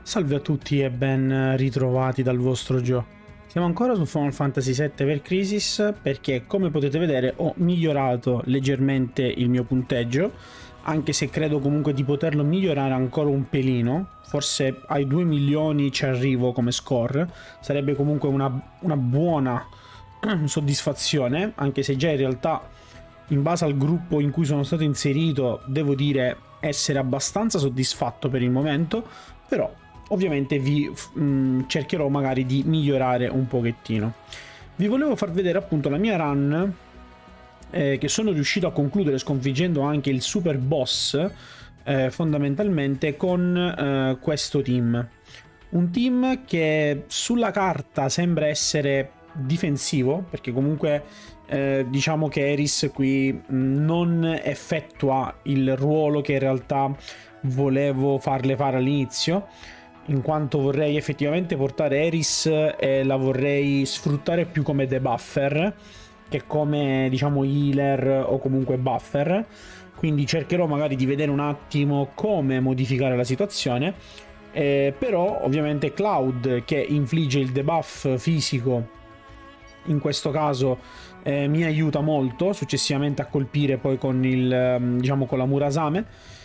Salve a tutti e ben ritrovati dal vostro Gio. Siamo ancora su Final Fantasy VII per Crisis perché, come potete vedere, ho migliorato leggermente il mio punteggio, anche se credo comunque di poterlo migliorare ancora un pelino. Forse ai 2 milioni ci arrivo come score, sarebbe comunque una buona soddisfazione, anche se già in realtà, in base al gruppo in cui sono stato inserito, devo dire essere abbastanza soddisfatto per il momento, però ovviamente vi cercherò magari di migliorare un pochettino. Vi volevo far vedere appunto la mia run che sono riuscito a concludere sconfiggendo anche il super boss fondamentalmente con questo team. Un team che sulla carta sembra essere difensivo, perché comunque diciamo che Eris qui non effettua il ruolo che in realtà volevo farle fare all'inizio, in quanto vorrei effettivamente portare Eris e la vorrei sfruttare più come debuffer che come, diciamo, healer o comunque buffer. Quindi cercherò magari di vedere un attimo come modificare la situazione, però ovviamente Cloud, che infligge il debuff fisico in questo caso, mi aiuta molto successivamente a colpire poi con il diciamo con la Murasame.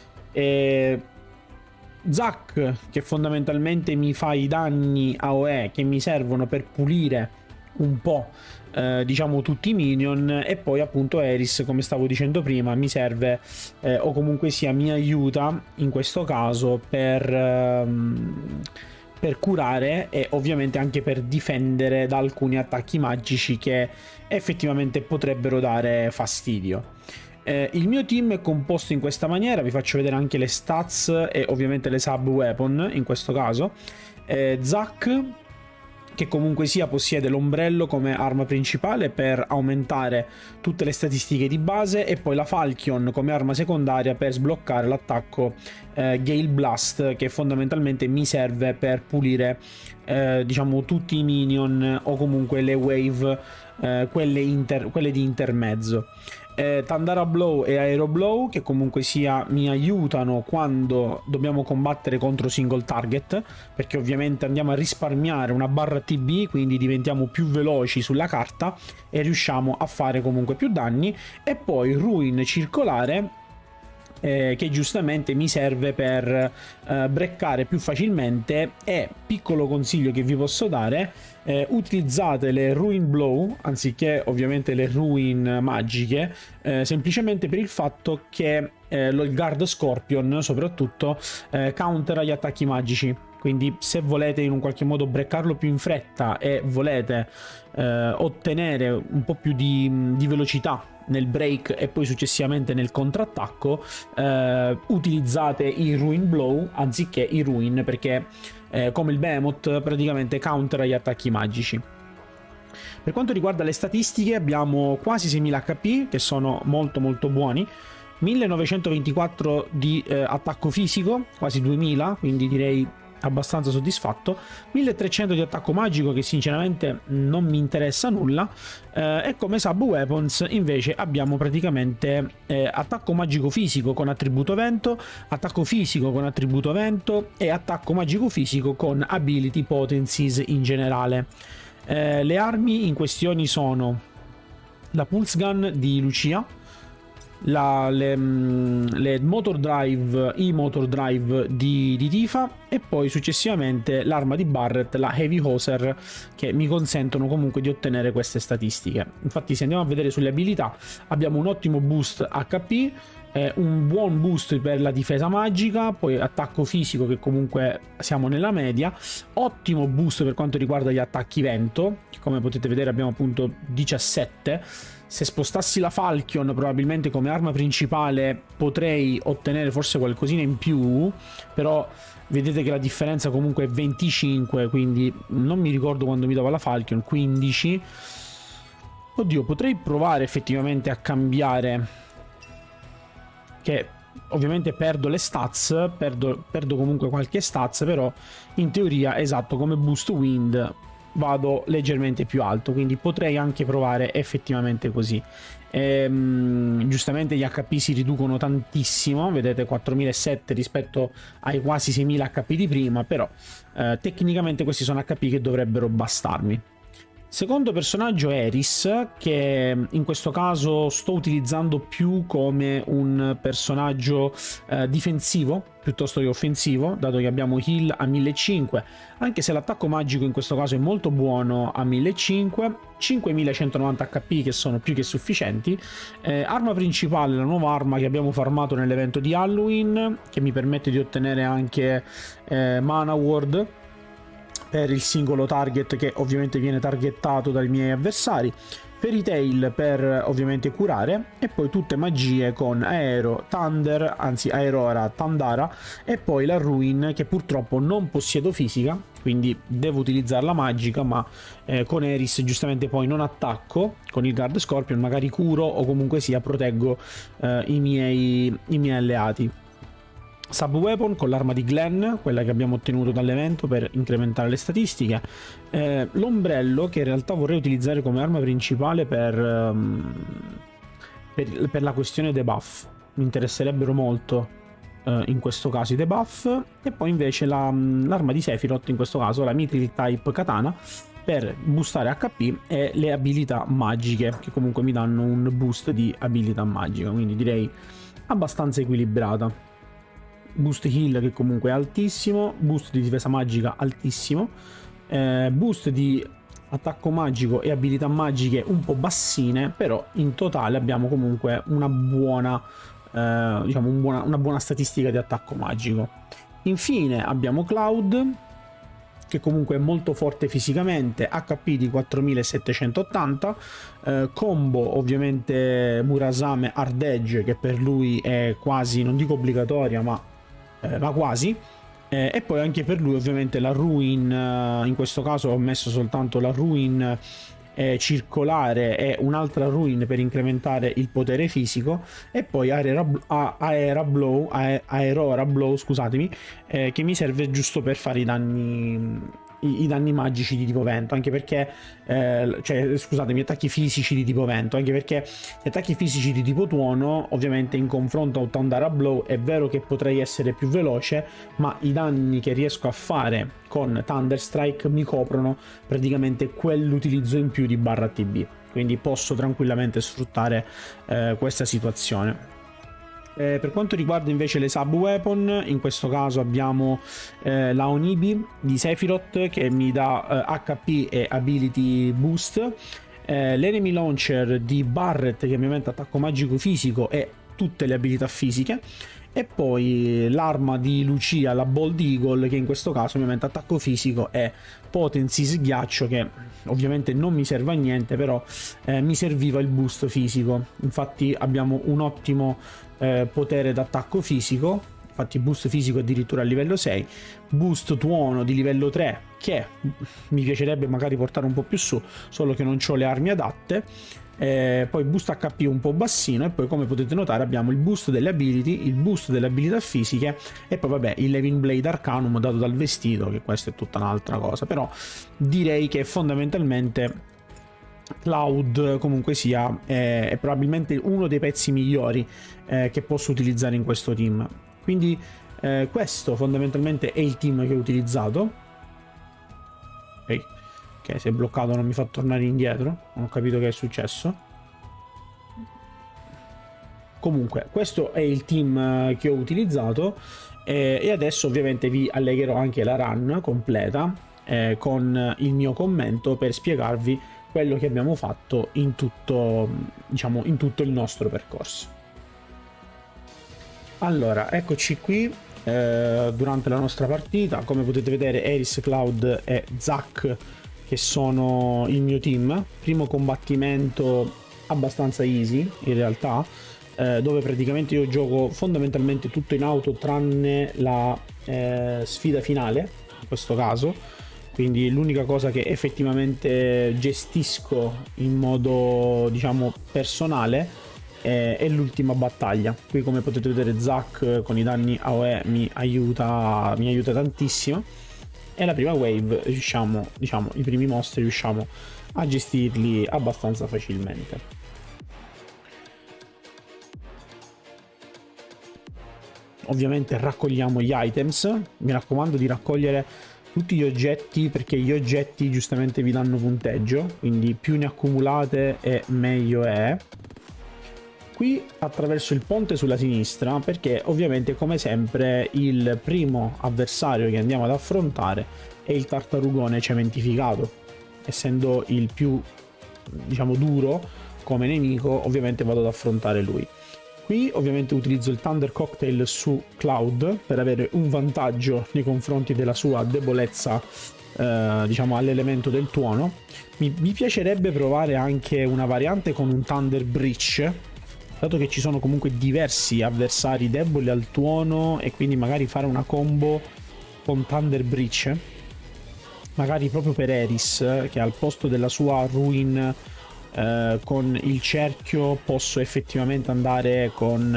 Zack, che fondamentalmente mi fa i danni AOE che mi servono per pulire un po' diciamo tutti i minion, e poi appunto Eris, come stavo dicendo prima, mi serve o comunque sia mi aiuta in questo caso per curare e ovviamente anche per difendere da alcuni attacchi magici che effettivamente potrebbero dare fastidio. Il mio team è composto in questa maniera, vi faccio vedere anche le stats e ovviamente le sub weapon in questo caso. Zack, che comunque sia possiede l'ombrello come arma principale per aumentare tutte le statistiche di base, e poi la Falchion come arma secondaria per sbloccare l'attacco Gale Blast, che fondamentalmente mi serve per pulire diciamo tutti i minion o comunque le wave, quelle di intermezzo. Tandara Blow e Aero Blow, che comunque sia mi aiutano quando dobbiamo combattere contro single target, perché ovviamente andiamo a risparmiare una barra TB, quindi diventiamo più veloci sulla carta e riusciamo a fare comunque più danni. E poi Ruin Circolare, che giustamente mi serve per breccare più facilmente. E piccolo consiglio che vi posso dare: utilizzate le Ruin Blow anziché ovviamente le Ruin magiche, semplicemente per il fatto che il Guard Scorpion soprattutto countera gli attacchi magici. Quindi se volete in un qualche modo breccarlo più in fretta e volete ottenere un po' più di velocità nel break e poi successivamente nel contrattacco, utilizzate i Ruin Blow anziché i Ruin, perché come il Behemoth praticamente countera gli attacchi magici. Per quanto riguarda le statistiche, abbiamo quasi 6000 HP, che sono molto buoni, 1924 di attacco fisico, quasi 2000, quindi direi abbastanza soddisfatto, 1300 di attacco magico, che sinceramente non mi interessa nulla, e come sub weapons invece abbiamo praticamente attacco magico fisico con attributo vento, attacco fisico con attributo vento e attacco magico fisico con ability potencies in generale. Le armi in questione sono la Pulse Gun di Lucia, le motor drive, i motor drive di Tifa, e poi successivamente l'arma di Barret, la Heavy Hoser, che mi consentono comunque di ottenere queste statistiche. Infatti, se andiamo a vedere sulle abilità, abbiamo un ottimo boost HP, un buon boost per la difesa magica, poi attacco fisico che comunque siamo nella media, ottimo boost per quanto riguarda gli attacchi vento, che come potete vedere abbiamo appunto 17. Se spostassi la Falchion probabilmente come arma principale potrei ottenere forse qualcosina in più, però vedete che la differenza comunque è 25, quindi non mi ricordo quando mi dava la Falchion, 15. Oddio, potrei provare effettivamente a cambiare, che ovviamente perdo le stats, perdo comunque qualche stats, però in teoria, esatto, come boost wind vado leggermente più alto, quindi potrei anche provare effettivamente così. Giustamente gli HP si riducono tantissimo, vedete 4007 rispetto ai quasi 6000 HP di prima, però tecnicamente questi sono HP che dovrebbero bastarmi. Secondo personaggio Eris, che in questo caso sto utilizzando più come un personaggio difensivo piuttosto che offensivo, dato che abbiamo heal a 1500, anche se l'attacco magico in questo caso è molto buono a 1500, 5190 HP che sono più che sufficienti. Arma principale, la nuova arma che abbiamo farmato nell'evento di Halloween, che mi permette di ottenere anche Mana Ward per il singolo target, che ovviamente viene targettato dai miei avversari, Fairy Tail per ovviamente curare, e poi tutte magie con Aero, Thunder, anzi Aerora, Tandara, e poi la Ruin, che purtroppo non possiedo fisica, quindi devo utilizzare la magica, ma con Eris giustamente poi non attacco, con il Guard Scorpion magari curo o comunque sia proteggo i miei alleati. Subweapon con l'arma di Glenn, quella che abbiamo ottenuto dall'evento per incrementare le statistiche. L'ombrello, che in realtà vorrei utilizzare come arma principale per la questione debuff. Mi interesserebbero molto in questo caso i debuff. E poi invece l'arma di Sephiroth, in questo caso la Mithril Type Katana, per boostare HP e le abilità magiche, che comunque mi danno un boost di abilità magica, quindi direi abbastanza equilibrata. Boost heal che comunque è altissimo, boost di difesa magica altissimo, boost di attacco magico e abilità magiche un po' bassine, però in totale abbiamo comunque una buona, diciamo una buona statistica di attacco magico. Infine abbiamo Cloud, che comunque è molto forte fisicamente, HP di 4780, combo ovviamente Murasame Hard Edge, che per lui è quasi, non dico obbligatoria, ma quasi, e poi anche per lui ovviamente la Ruin, in questo caso ho messo soltanto la Ruin circolare e un'altra Ruin per incrementare il potere fisico, e poi Aerora Blow, scusatemi, che mi serve giusto per fare i danni magici di tipo vento, anche perché cioè scusatemi, attacchi fisici di tipo vento, anche perché gli attacchi fisici di tipo tuono ovviamente in confronto a Tandara Blow è vero che potrei essere più veloce, ma i danni che riesco a fare con Thunder Strike mi coprono praticamente quell'utilizzo in più di barra TB, quindi posso tranquillamente sfruttare questa situazione. Per quanto riguarda invece le sub weapon, in questo caso abbiamo la Onibi di Sephiroth, che mi dà HP e ability boost, l'enemy launcher di Barret, che mi aumenta attacco magico fisico e tutte le abilità fisiche, e poi l'arma di Lucia, la Bold Eagle, che in questo caso mi aumenta attacco fisico e potency sghiaccio, che ovviamente non mi serve a niente, però mi serviva il boost fisico. Infatti abbiamo un ottimo potere d'attacco fisico, infatti boost fisico addirittura a livello 6, boost tuono di livello 3, che mi piacerebbe magari portare un po' più su, solo che non ho le armi adatte. Poi boost HP un po' bassino, e poi come potete notare abbiamo il boost delle ability, il boost delle abilità fisiche, e poi vabbè il Levin Blade Arcanum dato dal vestito, che questa è tutta un'altra cosa, però direi che fondamentalmente Cloud comunque sia è probabilmente uno dei pezzi migliori che posso utilizzare in questo team. Quindi questo fondamentalmente è il team che ho utilizzato. Ok, si è bloccato, non mi fa tornare indietro, non ho capito che è successo. Comunque questo è il team che ho utilizzato, e adesso ovviamente vi allegherò anche la run completa con il mio commento per spiegarvi quello che abbiamo fatto in tutto, diciamo, in tutto il nostro percorso. Allora, eccoci qui durante la nostra partita. Come potete vedere, Eris, Cloud e Zack, che sono il mio team. Primo combattimento abbastanza easy in realtà, dove praticamente io gioco fondamentalmente tutto in auto tranne la sfida finale in questo caso, quindi l'unica cosa che effettivamente gestisco in modo, diciamo, personale è l'ultima battaglia. Qui come potete vedere Zack con i danni AOE mi aiuta tantissimo. e la prima wave riusciamo, diciamo, i primi mostri riusciamo a gestirli abbastanza facilmente. Ovviamente raccogliamo gli items, mi raccomando di raccogliere tutti gli oggetti perché gli oggetti giustamente vi danno punteggio, quindi più ne accumulate e meglio è. Qui attraverso il ponte sulla sinistra perché ovviamente come sempre il primo avversario che andiamo ad affrontare è il tartarugone cementificato, essendo il più, diciamo, duro come nemico, ovviamente vado ad affrontare lui. Qui ovviamente utilizzo il Thunder Cocktail su Cloud per avere un vantaggio nei confronti della sua debolezza, diciamo, all'elemento del tuono. Mi piacerebbe provare anche una variante con un Thunder Breach, dato che ci sono comunque diversi avversari deboli al tuono, e quindi magari fare una combo con Thunder Breach, magari proprio per Eris, che al posto della sua Ruin con il cerchio posso effettivamente andare con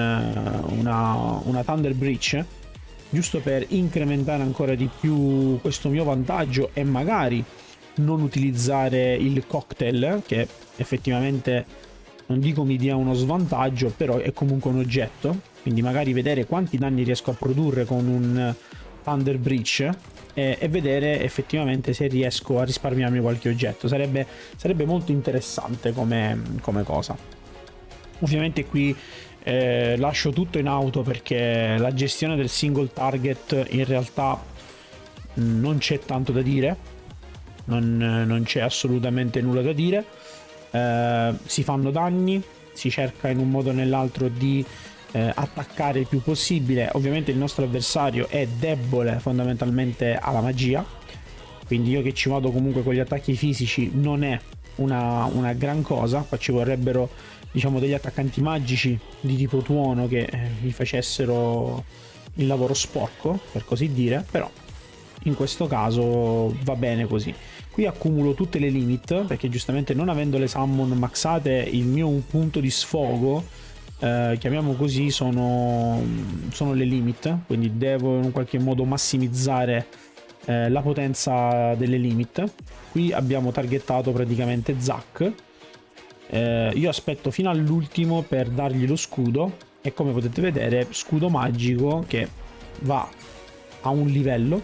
una Thunder Breach, giusto per incrementare ancora di più questo mio vantaggio e magari non utilizzare il cocktail, che effettivamente non dico mi dia uno svantaggio, però è comunque un oggetto, quindi magari vedere quanti danni riesco a produrre con un Thunder Breach e vedere effettivamente se riesco a risparmiarmi qualche oggetto. Sarebbe molto interessante come cosa. Ovviamente qui lascio tutto in auto perché la gestione del single target in realtà non c'è tanto da dire, non c'è assolutamente nulla da dire. Si fanno danni, si cerca in un modo o nell'altro di attaccare il più possibile. Ovviamente il nostro avversario è debole fondamentalmente alla magia, quindi io che ci vado comunque con gli attacchi fisici non è una gran cosa. Qua ci vorrebbero, diciamo, degli attaccanti magici di tipo tuono che mi facessero il lavoro sporco, per così dire, però in questo caso va bene così. Qui accumulo tutte le limit perché giustamente, non avendo le summon maxate, il mio punto di sfogo, chiamiamo così, sono le limit, quindi devo in qualche modo massimizzare la potenza delle limit. Qui abbiamo targettato praticamente Zack, io aspetto fino all'ultimo per dargli lo scudo e come potete vedere scudo magico che va a un livello,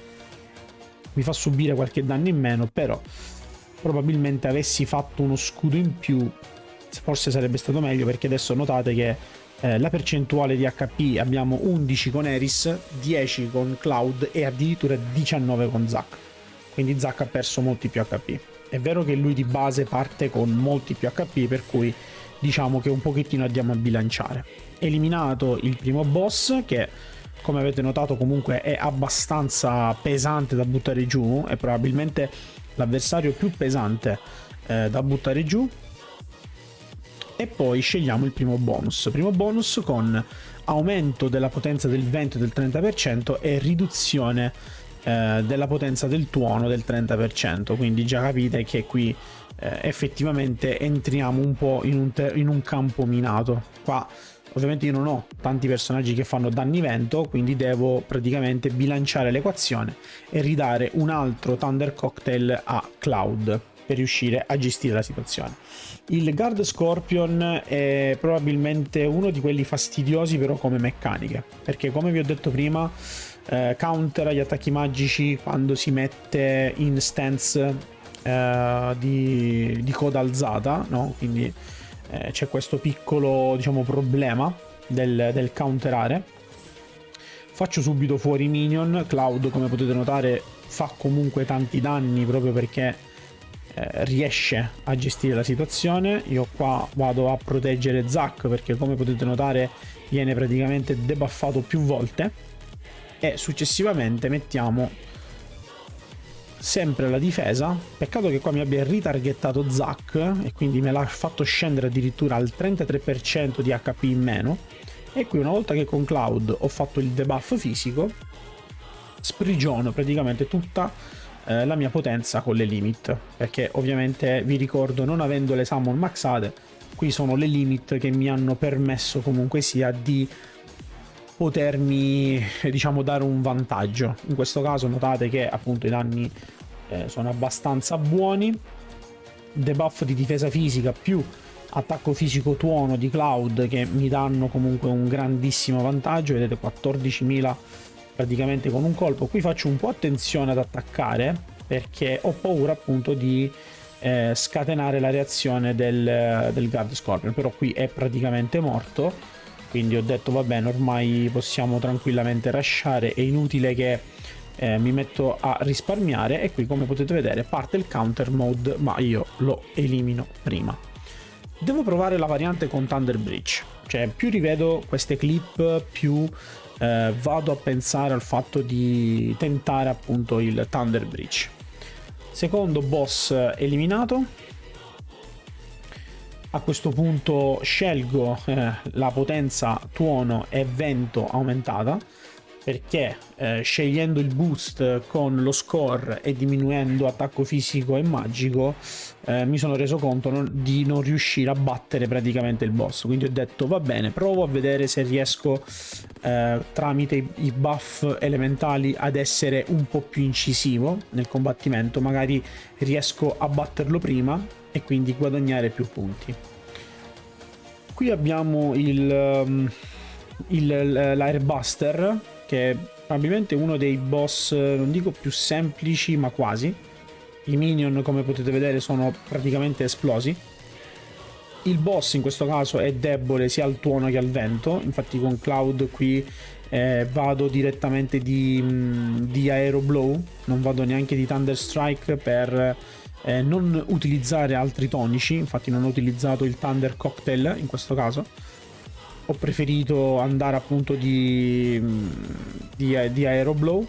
mi fa subire qualche danno in meno, però probabilmente avessi fatto uno scudo in più forse sarebbe stato meglio, perché adesso notate che la percentuale di HP abbiamo 11 con Eris, 10 con Cloud e addirittura 19 con Zack, quindi Zack ha perso molti più HP. È vero che lui di base parte con molti più HP, per cui diciamo che un pochettino andiamo a bilanciare. Eliminato il primo boss, che come avete notato comunque è abbastanza pesante da buttare giù, è probabilmente l'avversario più pesante da buttare giù. E poi scegliamo il primo bonus con aumento della potenza del vento del 30% e riduzione della potenza del tuono del 30%, quindi già capite che qui effettivamente entriamo un po' in un campo minato. Qua ovviamente io non ho tanti personaggi che fanno danni vento, quindi devo praticamente bilanciare l'equazione e ridare un altro Thunder Cocktail a Cloud per riuscire a gestire la situazione. Il Guard Scorpion è probabilmente uno di quelli fastidiosi però come meccaniche, perché come vi ho detto prima countera gli attacchi magici quando si mette in stance di coda alzata, no? Quindi c'è questo piccolo, diciamo, problema del counterare. Faccio subito fuori i minion. Cloud, come potete notare, fa comunque tanti danni proprio perché riesce a gestire la situazione. Io qua vado a proteggere Zack perché come potete notare viene praticamente debuffato più volte, e successivamente mettiamo sempre la difesa. Peccato che qua mi abbia ritargettato Zack e quindi me l'ha fatto scendere addirittura al 33% di HP in meno. E qui una volta che con Cloud ho fatto il debuff fisico, sprigiono praticamente tutta la mia potenza con le limit, perché ovviamente vi ricordo, non avendo le summon maxate, qui sono le limit che mi hanno permesso comunque sia di potermi, diciamo, dare un vantaggio. In questo caso notate che appunto i danni sono abbastanza buoni. Debuff di difesa fisica più attacco fisico tuono di Cloud che mi danno comunque un grandissimo vantaggio. Vedete, 14.000 praticamente con un colpo. Qui faccio un po' attenzione ad attaccare perché ho paura appunto di scatenare la reazione del Guard Scorpion, però qui è praticamente morto, quindi ho detto va bene, ormai possiamo tranquillamente rushare, è inutile che mi metto a risparmiare. E qui, come potete vedere, parte il counter mode, ma io lo elimino prima. Devo provare la variante con Thunder Breach, cioè più rivedo queste clip più vado a pensare al fatto di tentare appunto il Thunder Breach. Secondo boss eliminato. A questo punto scelgo la potenza tuono e vento aumentata, perché scegliendo il boost con lo score e diminuendo attacco fisico e magico mi sono reso conto di non riuscire a battere praticamente il boss, quindi ho detto va bene, provo a vedere se riesco tramite i buff elementali ad essere un po' più incisivo nel combattimento, magari riesco a batterlo prima e quindi guadagnare più punti. Qui abbiamo l'Airbuster, che è probabilmente uno dei boss, non dico più semplici, ma quasi. I minion, come potete vedere, sono praticamente esplosi. Il boss in questo caso è debole sia al tuono che al vento, infatti con Cloud qui vado direttamente di Aero Blow, non vado neanche di Thunder Strike per non utilizzare altri tonici, infatti non ho utilizzato il Thunder Cocktail in questo caso. Ho preferito andare appunto di Aero Blow.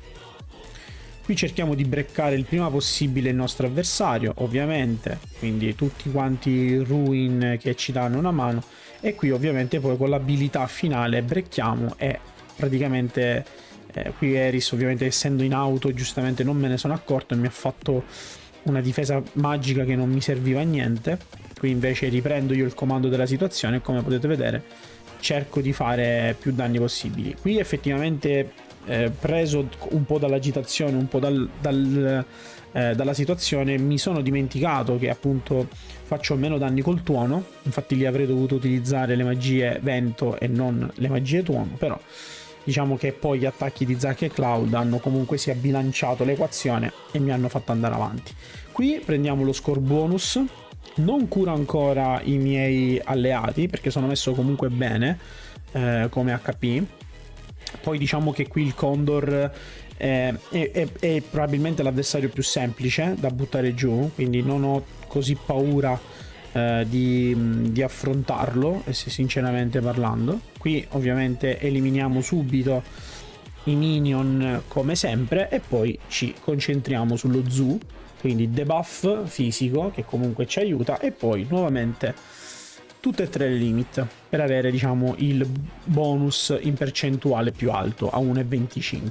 Qui cerchiamo di breccare il prima possibile il nostro avversario, ovviamente, quindi tutti quanti ruin che ci danno una mano, e qui ovviamente poi con l'abilità finale brecchiamo e praticamente qui Eris, ovviamente essendo in auto, giustamente non me ne sono accorto e mi ha fatto una difesa magica che non mi serviva a niente. Qui invece riprendo io il comando della situazione e, come potete vedere, cerco di fare più danni possibili. Qui effettivamente preso un po' dall'agitazione, un po' dalla situazione, mi sono dimenticato che appunto faccio meno danni col tuono, infatti lì avrei dovuto utilizzare le magie vento e non le magie tuono, però diciamo che poi gli attacchi di Zack e Cloud hanno comunque sia bilanciato l'equazione e mi hanno fatto andare avanti. Qui prendiamo lo score bonus, non curo ancora i miei alleati perché sono messo comunque bene come HP. Poi diciamo che qui il Condor è probabilmente l'avversario più semplice da buttare giù, quindi non ho così paura di affrontarlo, sinceramente parlando. Qui ovviamente eliminiamo subito i minion come sempre e poi ci concentriamo sullo zoo, quindi debuff fisico che comunque ci aiuta, e poi nuovamente tutte e tre le limit per avere, diciamo, il bonus in percentuale più alto a 1,25.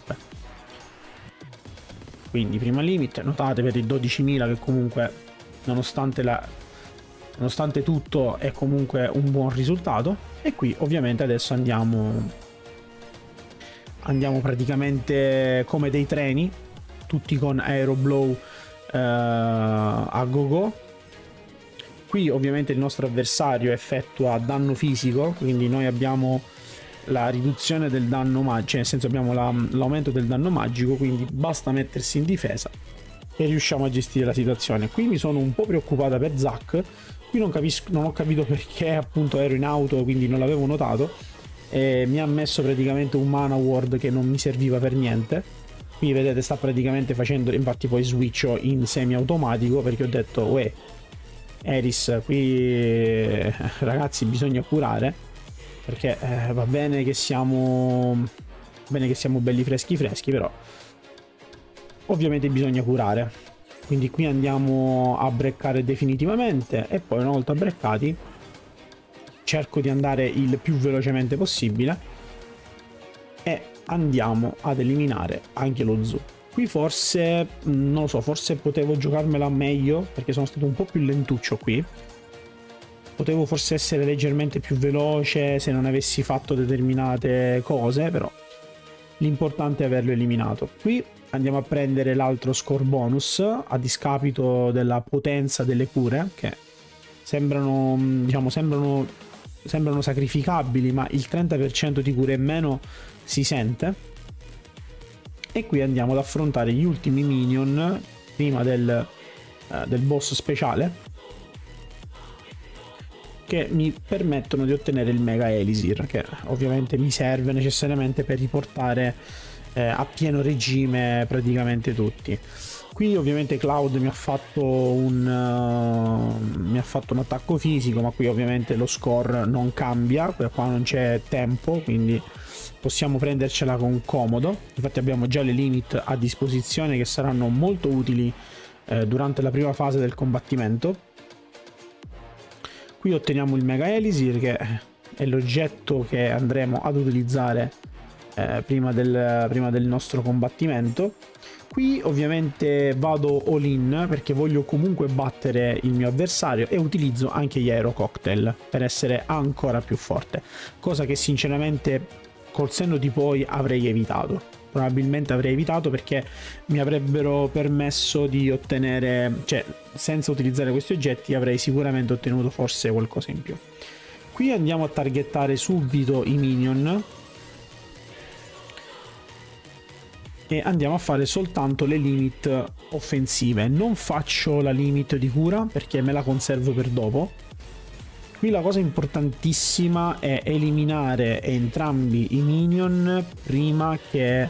Quindi prima limit, notate per i 12.000 che comunque nonostante tutto è comunque un buon risultato. E qui ovviamente adesso andiamo praticamente come dei treni, tutti con Aero Blow a go. Qui ovviamente il nostro avversario effettua danno fisico, quindi noi abbiamo la riduzione del danno magico, cioè nel senso abbiamo l'aumento del danno magico, quindi basta mettersi in difesa e riusciamo a gestire la situazione. Qui mi sono un po' preoccupata per Zack, qui non ho capito perché appunto ero in auto, quindi non l'avevo notato, e mi ha messo praticamente un mana ward che non mi serviva per niente. Qui vedete sta praticamente facendo, infatti poi switcho in semi automatico perché ho detto uè Eris, qui ragazzi bisogna curare, perché va bene che siamo belli freschi, però ovviamente bisogna curare. Quindi qui andiamo a breccare definitivamente e poi una volta breccati cerco di andare il più velocemente possibile e andiamo ad eliminare anche lo zoo. Qui forse, non lo so, forse potevo giocarmela meglio perché sono stato un po' più lentuccio qui. Potevo forse essere leggermente più veloce se non avessi fatto determinate cose, però l'importante è averlo eliminato. Qui andiamo a prendere l'altro score bonus a discapito della potenza delle cure, che sembrano, diciamo, sembrano sacrificabili, ma il 30% di cure in meno si sente. E qui andiamo ad affrontare gli ultimi minion prima del boss speciale, che mi permettono di ottenere il Mega Elisir, che ovviamente mi serve necessariamente per riportare a pieno regime praticamente tutti. Qui ovviamente Cloud mi ha fatto un attacco fisico, ma qui ovviamente lo score non cambia, qua non c'è tempo, quindi possiamo prendercela con comodo. Infatti abbiamo già le limit a disposizione che saranno molto utili durante la prima fase del combattimento. Qui otteniamo il Mega Elisir, che è l'oggetto che andremo ad utilizzare prima del nostro combattimento. Qui ovviamente vado all in perché voglio comunque battere il mio avversario e utilizzo anche gli Aero Cocktail per essere ancora più forte, cosa che sinceramente col senno di poi avrei evitato. Probabilmente avrei evitato perché mi avrebbero permesso di ottenere, cioè senza utilizzare questi oggetti avrei sicuramente ottenuto forse qualcosa in più. Qui andiamo a targettare subito i minion e andiamo a fare soltanto le limit offensive. Non faccio la limit di cura perché me la conservo per dopo. Qui la cosa importantissima è eliminare entrambi i minion prima che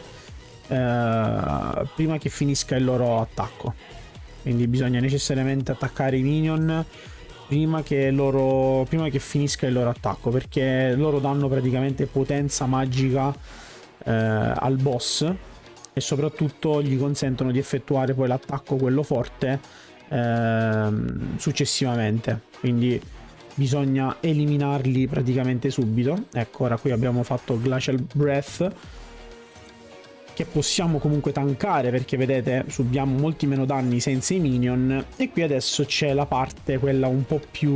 finisca il loro attacco. Quindi bisogna necessariamente attaccare i minion prima che finisca il loro attacco, perché loro danno praticamente potenza magica al boss e soprattutto gli consentono di effettuare poi l'attacco, quello forte, successivamente. Quindi bisogna eliminarli praticamente subito. Ecco, ora qui abbiamo fatto Glacial Breath, che possiamo comunque tankare perché vedete subiamo molti meno danni senza i minion. E qui adesso c'è la parte, quella un po' più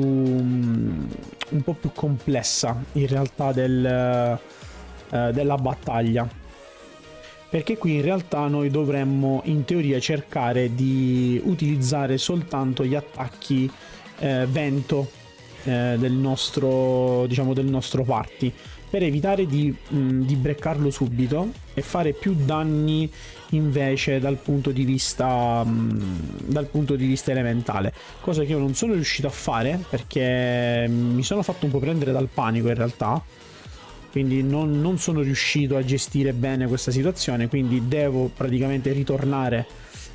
complessa in realtà della battaglia, perché qui in realtà noi dovremmo in teoria cercare di utilizzare soltanto gli attacchi vento del nostro party, per evitare di breccarlo subito e fare più danni invece dal punto di vista elementale, cosa che io non sono riuscito a fare perché mi sono fatto un po' prendere dal panico in realtà, quindi non sono riuscito a gestire bene questa situazione, quindi devo praticamente ritornare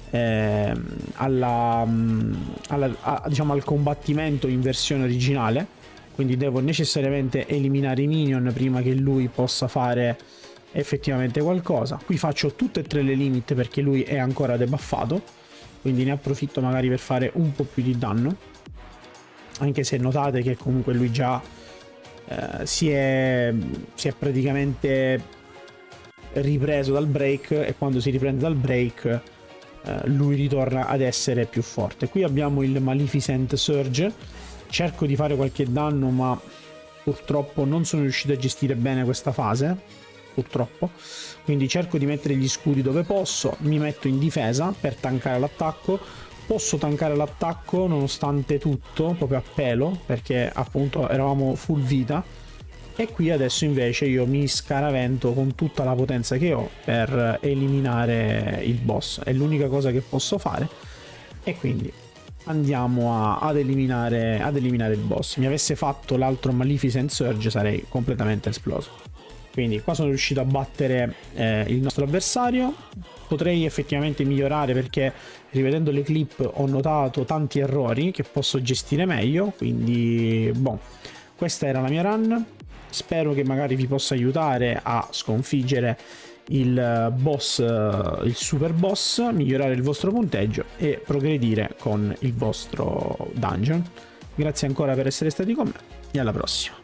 diciamo al combattimento in versione originale. Quindi devo necessariamente eliminare i minion prima che lui possa fare effettivamente qualcosa. Qui faccio tutte e tre le limit perché lui è ancora debuffato, quindi ne approfitto magari per fare un po' più di danno, anche se notate che comunque lui già si è praticamente ripreso dal break, e quando si riprende dal break lui ritorna ad essere più forte. Qui abbiamo il Maleficent Surge. Cerco di fare qualche danno, ma purtroppo non sono riuscito a gestire bene questa fase, purtroppo. Quindi cerco di mettere gli scudi dove posso, mi metto in difesa per tankare l'attacco. Posso tankare l'attacco nonostante tutto, proprio a pelo, perché appunto eravamo full vita. E qui adesso invece io mi scaravento con tutta la potenza che ho per eliminare il boss. È l'unica cosa che posso fare, e quindi andiamo ad eliminare il boss. Mi avesse fatto l'altro Maleficent Surge sarei completamente esploso. Quindi qua sono riuscito a battere il nostro avversario. Potrei effettivamente migliorare perché rivedendo le clip ho notato tanti errori che posso gestire meglio. Quindi boh, questa era la mia run. Spero che magari vi possa aiutare a sconfiggere il boss, il super boss, migliorare il vostro punteggio e progredire con il vostro dungeon. Grazie ancora per essere stati con me e alla prossima.